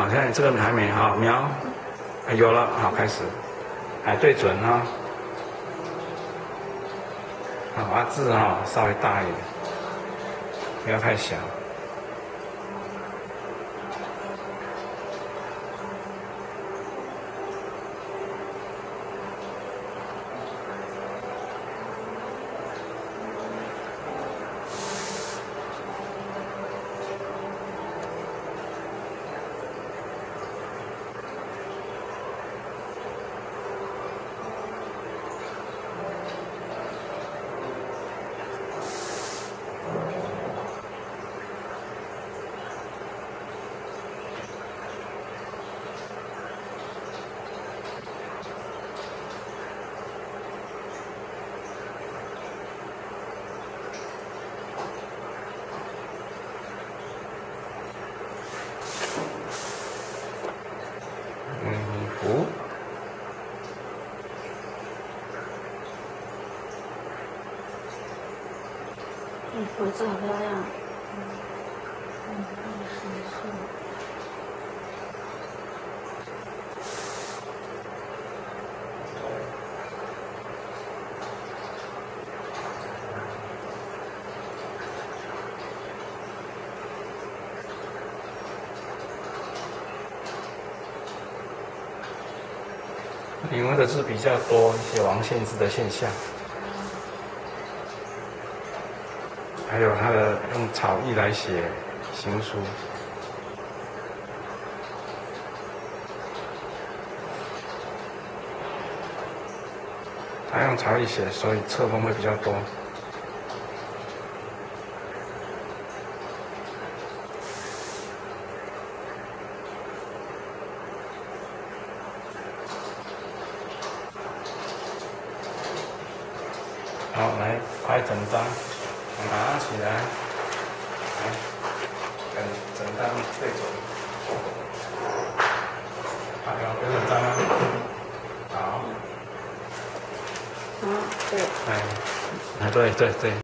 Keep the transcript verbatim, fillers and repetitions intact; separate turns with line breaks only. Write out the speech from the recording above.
好，现在这个还没哈，瞄，哎有了，好，开始，哎，对准哈，好，把字哈稍微大一点，不要太小。福，
礼服字好漂亮。嗯，二十四。
引文的字比较多一些王献之的现象，还有他的用草意来写行书，他用草意写，所以册封会比较多。好，来拍整张，拿起来，来，跟整张对准，好，有整张吗？好，
好，对，
哎，啊，对对对。